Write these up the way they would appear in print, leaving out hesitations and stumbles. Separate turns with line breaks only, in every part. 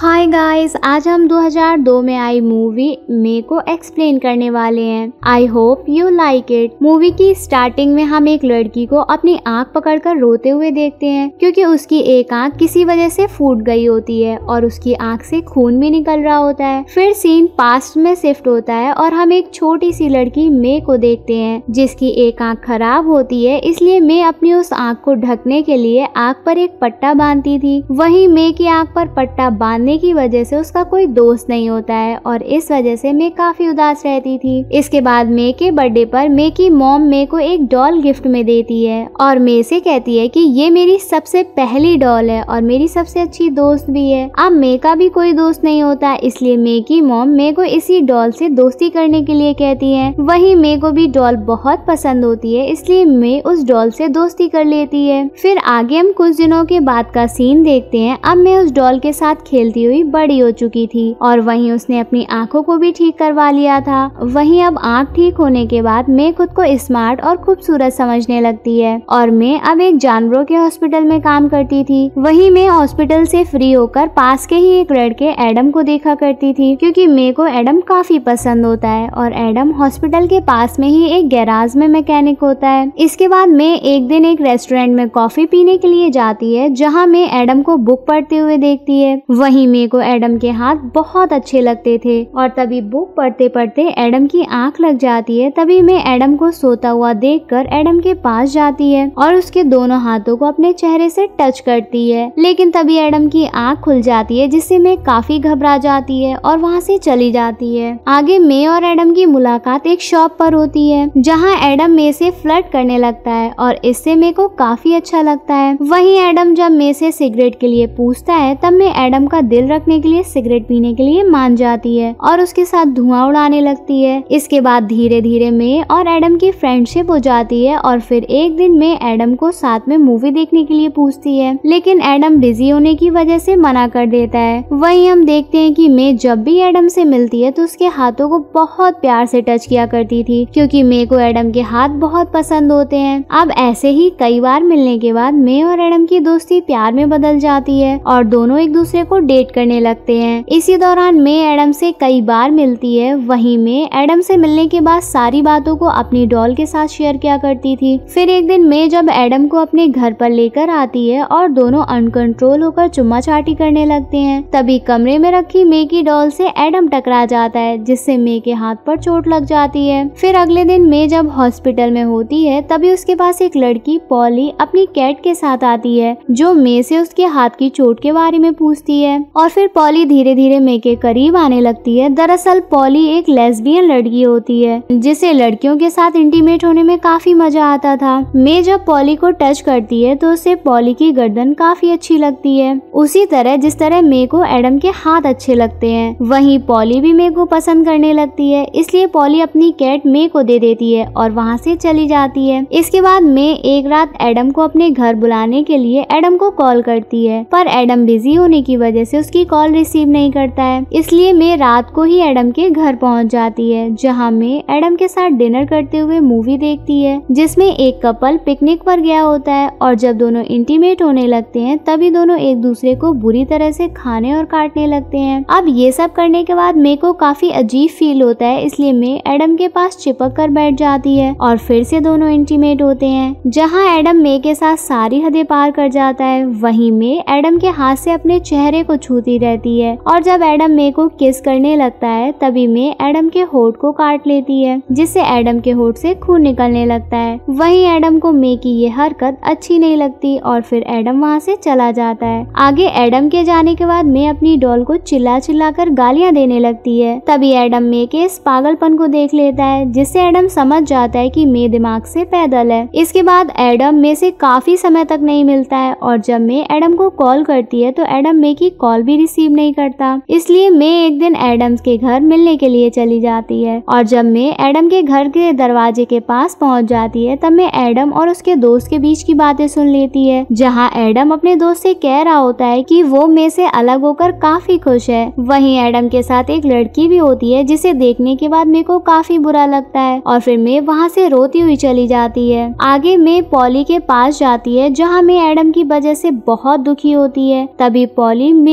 Hi guys, आज हम 2002 में आई मूवी मे को एक्सप्लेन करने वाले हैं। I hope you like it. Movie की स्टार्टिंग में हम एक लड़की को अपनी आंख पकड़कर रोते हुए देखते हैं क्योंकि उसकी एक आंख किसी वजह से फूट गई होती है और उसकी आंख से खून भी निकल रहा होता है। फिर सीन पास्ट में शिफ्ट होता है और हम एक छोटी सी लड़की मे को देखते हैं जिसकी एक आंख खराब होती है, इसलिए मे अपनी उस आंख को ढकने के लिए आंख पर एक पट्टा बांधती थी। वहीं मे की आंख पर पट्टा बांधने की वजह से उसका कोई दोस्त नहीं होता है और इस वजह से मे काफी उदास रहती थी। इसके बाद मे के बर्थडे पर मे की मॉम मे को एक डॉल गिफ्ट में देती है और मे से कहती है कि ये मेरी सबसे पहली डॉल है और मेरी सबसे अच्छी दोस्त भी है। अब मे का भी कोई दोस्त नहीं होता, इसलिए मे की मॉम मे को इसी डॉल से दोस्ती करने के लिए कहती है। वहीं मे को भी डॉल बहुत पसंद होती है, इसलिए मे उस डॉल से दोस्ती कर लेती है। फिर आगे हम कुछ दिनों के बाद का सीन देखते हैं। अब मे उस डॉल के साथ खेलती हुई बड़ी हो चुकी थी और वहीं उसने अपनी आंखों को भी ठीक करवा लिया था। वहीं अब आंख ठीक होने के बाद मे खुद को स्मार्ट और खूबसूरत समझने लगती है और मे अब एक जानवरों के हॉस्पिटल में काम करती थी। वहीं मे हॉस्पिटल से फ्री होकर पास के ही एक लड़के एडम को देखा करती थी क्योंकि मे को एडम काफी पसंद होता है और एडम हॉस्पिटल के पास में ही एक गैराज में मैकेनिक होता है। इसके बाद मे एक दिन एक रेस्टोरेंट में कॉफी पीने के लिए जाती है जहाँ मे एडम को बुक पढ़ते हुए देखती है। वहीं मे को एडम के हाथ बहुत अच्छे लगते थे और तभी बुक पढ़ते पढ़ते एडम की आंख लग जाती है। तभी मे एडम को सोता हुआ देखकर एडम के पास जाती है और उसके दोनों हाथों को अपने चेहरे से टच करती है, लेकिन तभी एडम की आंख खुल जाती है जिससे मे काफी घबरा जाती है और वहाँ से चली जाती है। आगे मे और एडम की मुलाकात एक शॉप पर होती है जहाँ एडम मे से फ्लर्ट करने लगता है और इससे मे को काफी अच्छा लगता है। वहीं एडम जब मे से सिगरेट के लिए पूछता है तब मे एडम का दिल रखने के लिए सिगरेट पीने के लिए मान जाती है और उसके साथ धुआं उड़ाने लगती है। इसके बाद धीरे धीरे मे और एडम की फ्रेंडशिप हो जाती है और फिर एक दिन मे एडम को साथ में मूवी देखने के लिए पूछती है, लेकिन एडम बिजी होने की वजह से मना कर देता है। वहीं हम देखते हैं कि मे जब भी एडम से मिलती है तो उसके हाथों को बहुत प्यार से टच किया करती थी क्योंकि मे को एडम के हाथ बहुत पसंद होते हैं। अब ऐसे ही कई बार मिलने के बाद मे और एडम की दोस्ती प्यार में बदल जाती है और दोनों एक दूसरे को डेट करने लगते हैं। इसी दौरान मे एडम से कई बार मिलती है। वहीं मे एडम से मिलने के बाद सारी बातों को अपनी डॉल के साथ शेयर किया करती थी। फिर एक दिन मे जब एडम को अपने घर पर लेकर आती है और दोनों अनकंट्रोल होकर चुम्मा चाटी करने लगते हैं, तभी कमरे में रखी मे की डॉल से एडम टकरा जाता है जिससे मे के हाथ पर चोट लग जाती है। फिर अगले दिन मे जब हॉस्पिटल में होती है तभी उसके पास एक लड़की पॉली अपनी कैट के साथ आती है जो मे से उसके हाथ की चोट के बारे में पूछती है और फिर पॉली धीरे धीरे मे के करीब आने लगती है। दरअसल पॉली एक लेस्बियन लड़की होती है जिसे लड़कियों के साथ इंटीमेट होने में काफी मजा आता था। मे जब पॉली को टच करती है तो उसे पॉली की गर्दन काफी अच्छी लगती है, उसी तरह जिस तरह मे को एडम के हाथ अच्छे लगते हैं। वहीं पॉली भी मे को पसंद करने लगती है, इसलिए पॉली अपनी कैट मे को दे देती है और वहाँ से चली जाती है। इसके बाद मे एक रात एडम को अपने घर बुलाने के लिए एडम को कॉल करती है, पर एडम बिजी होने की वजह से उसकी कॉल रिसीव नहीं करता है, इसलिए मे रात को ही एडम के घर पहुंच जाती है जहां मे एडम के साथ डिनर करते हुए मूवी देखती है जिसमें एक कपल पिकनिक पर गया होता है और जब दोनों इंटीमेट होने लगते हैं तभी दोनों एक दूसरे को बुरी तरह से खाने और काटने लगते हैं। अब ये सब करने के बाद मे को काफी अजीब फील होता है, इसलिए मे एडम के पास चिपक कर बैठ जाती है और फिर से दोनों इंटीमेट होते हैं जहाँ एडम मे के साथ सारी हदें पार कर जाता है। वहीं मे एडम के हाथ से अपने चेहरे को छूती रहती है और जब एडम मे को किस करने लगता है तभी मे एडम के होठ को काट लेती है जिससे एडम के होठ से खून निकलने लगता है। वहीं एडम को मे की ये हरकत अच्छी नहीं लगती और फिर एडम वहाँ से चला जाता है। आगे एडम के जाने के बाद मे अपनी डॉल को चिल्ला चिल्ला कर गालियां देने लगती है। तभी एडम मे के इस पागलपन को देख लेता है जिससे एडम समझ जाता है कि मे दिमाग से पैदल है। इसके बाद एडम मे से काफी समय तक नहीं मिलता है और जब मे एडम को कॉल करती है तो एडम मे की कॉल भी रिसीव नहीं करता, इसलिए मे एक दिन एडम्स के घर मिलने के लिए चली जाती है और जब मे एडम के घर के दरवाजे के पास पहुंच जाती है तब मे एडम और उसके दोस्त के बीच की बातें सुन लेती है जहां एडम अपने दोस्त से कह रहा होता है कि वो मे से अलग होकर काफी खुश है। वहीं एडम के साथ एक लड़की भी होती है जिसे देखने के बाद मे को काफी बुरा लगता है और फिर मे वहाँ से रोती हुई चली जाती है। आगे मे पॉली के पास जाती है जहाँ मे एडम की वजह से बहुत दुखी होती है। तभी पॉली मे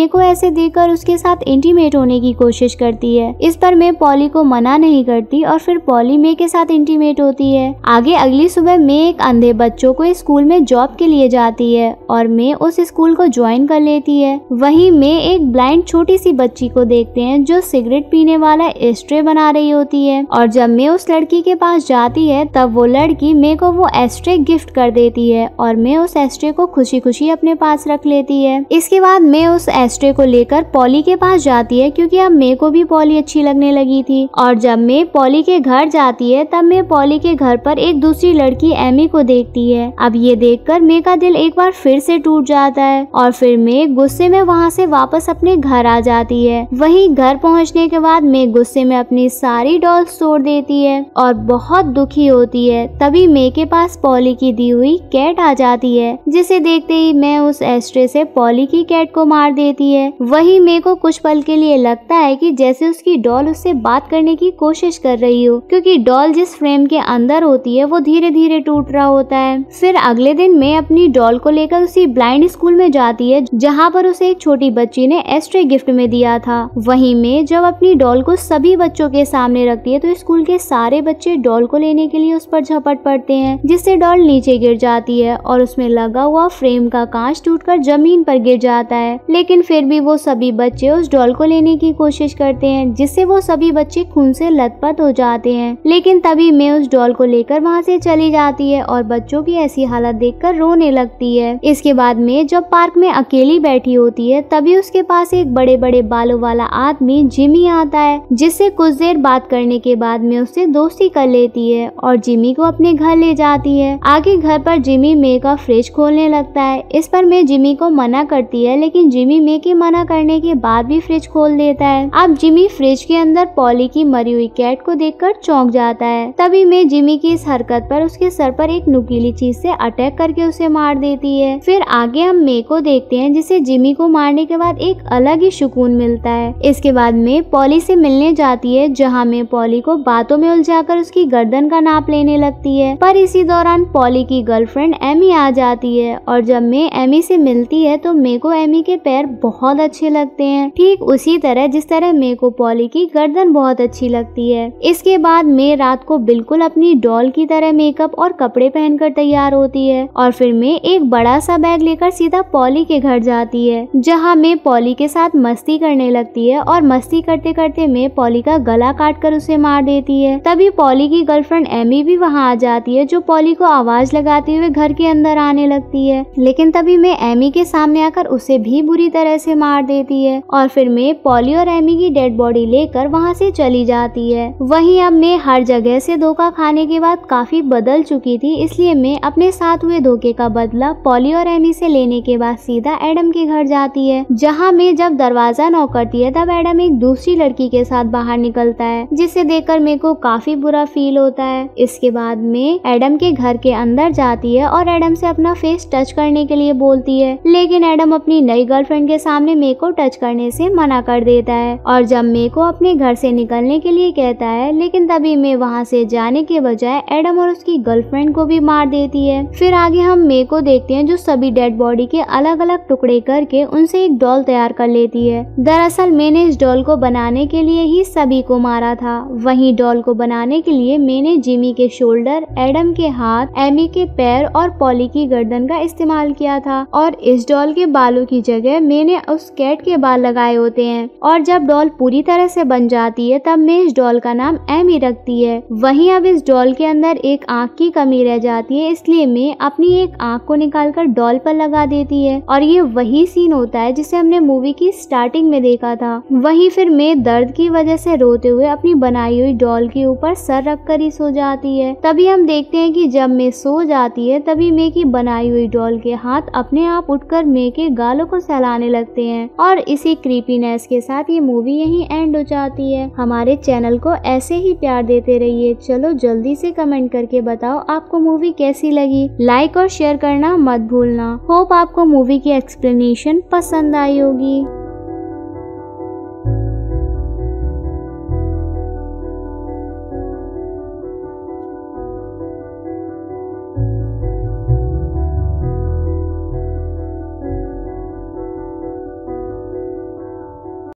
को ऐसे देखकर उसके साथ इंटीमेट होने की कोशिश करती है। इस पर मे पॉली को मना नहीं करती और फिर पॉली मे के साथ इंटीमेट होती है। आगे अगली सुबह मे एक अंधे बच्चों को स्कूल में जॉब के लिए जाती है और मे उस स्कूल को ज्वाइन कर लेती है। वहीं मे एक ब्लाइंड छोटी सी बच्ची को देखते हैं जो सिगरेट पीने वाला एस्ट्रे बना रही होती है और जब मे उस लड़की के पास जाती है तब वो लड़की मे को वो एस्ट्रे गिफ्ट कर देती है और मे उस एस्ट्रे को खुशी खुशी अपने पास रख लेती है। इसके बाद मे उस एस्ट्रे को लेकर पॉली के पास जाती है क्योंकि अब मे को भी पॉली अच्छी लगने लगी थी। और जब मे पॉली के घर जाती है तब मे पॉली के घर पर एक दूसरी लड़की एमी को देखती है। अब ये देखकर मे का दिल एक बार फिर से टूट जाता है और फिर मे गुस्से में वहाँ से वापस अपने घर आ जाती है। वहीं घर पहुँचने के बाद मे गुस्से में अपनी सारी डॉल्स तोड़ देती है और बहुत दुखी होती है। तभी मे के पास पॉली की दी हुई कैट आ जाती है जिसे देखते ही मैं उस एस्ट्रे से पॉली की कैट को मार देती है। वहीं मे को कुछ पल के लिए लगता है कि जैसे उसकी डॉल उससे बात करने की कोशिश कर रही हो क्योंकि डॉल जिस फ्रेम के अंदर होती है वो धीरे धीरे टूट रहा होता है। फिर अगले दिन मे अपनी डॉल को लेकर उसी ब्लाइंड स्कूल में जाती है जहाँ पर उसे एक छोटी बच्ची ने एस्ट्रे गिफ्ट में दिया था। वहीं मे जब अपनी डॉल को सभी बच्चों के सामने रखती है तो स्कूल के सारे बच्चे डॉल को लेने के लिए उस पर झपट पड़ते हैं जिससे डॉल नीचे गिर जाती है और उसमें लगा हुआ फ्रेम का कांच टूटकर जमीन पर गिर जाता है। लेकिन फिर भी वो सभी बच्चे उस डॉल को लेने की कोशिश करते हैं जिससे वो सभी बच्चे खून से लथपथ हो जाते हैं। लेकिन तभी मे उस डॉल को लेकर वहाँ से चली जाती है और बच्चों की ऐसी हालत देखकर रोने लगती है। इसके बाद मे जब पार्क में अकेली बैठी होती है तभी उसके पास एक बड़े बड़े बालों वाला आदमी जिमी आता है जिससे कुछ देर बात करने के बाद में उससे दोस्ती कर लेती है और जिमी को अपने घर ले जाती है। आगे घर पर जिमी मे का फ्रिज खोलने लगता है। इस पर मे जिमी को मना करती है लेकिन जिमी मे के मना करने के बाद भी फ्रिज खोल देता है। अब जिमी फ्रिज के अंदर पॉली की मरी हुई कैट को देखकर चौंक जाता है। तभी मे जिमी की इस हरकत पर उसके सर पर एक नुकीली चीज से अटैक करके उसे मार देती है। फिर आगे हम मे को देखते हैं जिसे जिमी को मारने के बाद एक अलग ही सुकून मिलता है। इसके बाद मे पॉली से मिलने जाती है जहाँ मे पॉली को बातों में उलझाकर उसकी गर्दन का नाप लेने लगती है। पर इसी दौरान पॉली की गर्लफ्रेंड एमी आ जाती है और जब मे एमी से मिलती है तो मे को एमी के पैर बहुत अच्छे लगते हैं, ठीक उसी तरह जिस तरह मे को पॉली की गर्दन बहुत अच्छी लगती है। इसके बाद मे रात को बिल्कुल अपनी डॉल की तरह मेकअप और कपड़े पहनकर तैयार होती है और फिर मे एक बड़ा सा बैग लेकर सीधा पॉली के घर जाती है जहाँ मे पॉली के साथ मस्ती करने लगती है और मस्ती करते करते मे पॉली का गला काट कर उसे मार देती है। तभी पॉली की गर्लफ्रेंड एमी भी वहाँ आ जाती है जो पॉली को आवाज लगाते हुए घर के अंदर आने लगती है। लेकिन तभी मे एमी के सामने आकर उसे भी बुरी तरह से मार देती है और फिर मे पॉली और एमी की डेड बॉडी लेकर वहाँ से चली जाती है। वहीं अब मे हर जगह से धोखा खाने के बाद काफी बदल चुकी थी, इसलिए मे अपने साथ हुए धोखे का बदला पॉली और एमी से लेने के बाद सीधा एडम के घर जाती है जहाँ मे जब दरवाजा नॉक करती है तब एडम एक दूसरी लड़की के साथ बाहर निकलता है जिसे देखकर मे को काफी बुरा फील होता है। इसके बाद मे एडम के घर के अंदर जाती है और एडम से अपना फेस टच करने के लिए बोलती है लेकिन एडम अपनी नई गर्लफ्रेंड के सामने मे को टच करने से मना कर देता है और जब मे को अपने घर से निकलने के लिए कहता है लेकिन तभी मे वहाँ से जाने के बजाय एडम और उसकी गर्लफ्रेंड को भी मार देती है। फिर आगे हम मे को देखते हैं जो सभी डेड बॉडी के अलग अलग टुकड़े करके उनसे एक डॉल तैयार कर लेती है। दरअसल मैंने इस डॉल को बनाने के लिए ही सभी को मारा था। वहीं डॉल को बनाने के लिए मैंने जिमी के शोल्डर, एडम के हाथ, एमी के पैर और पॉली की गर्दन का इस्तेमाल किया था और इस डॉल के बालों की जगह मैंने उस कैट के बाल लगाए होते हैं और जब डॉल पूरी तरह से बन जाती है तब मैं इस डॉल का नाम एमी रखती है। वहीं अब इस डॉल के अंदर एक आँख की कमी रह जाती है, इसलिए मैं अपनी एक आँख को निकालकर डॉल पर लगा देती है और ये वही सीन होता है जिसे हमने मूवी की स्टार्टिंग में देखा था। वहीं फिर मैं दर्द की वजह से रोते हुए अपनी बनाई हुई डॉल के ऊपर सर रखकर ही सो जाती है। तभी हम देखते हैं कि जब मैं सो जाती है तभी मे की बनाई हुई डॉल के हाथ अपने आप उठकर मे के गालों को सहलाने लगते हैं और इसी क्रीपीनेस के साथ ये मूवी यहीं एंड हो जाती है। हमारे चैनल को ऐसे ही प्यार देते रहिए। चलो जल्दी से कमेंट करके बताओ आपको मूवी कैसी लगी। लाइक और शेयर करना मत भूलना। होप आपको मूवी की एक्सप्लेनेशन पसंद आई होगी।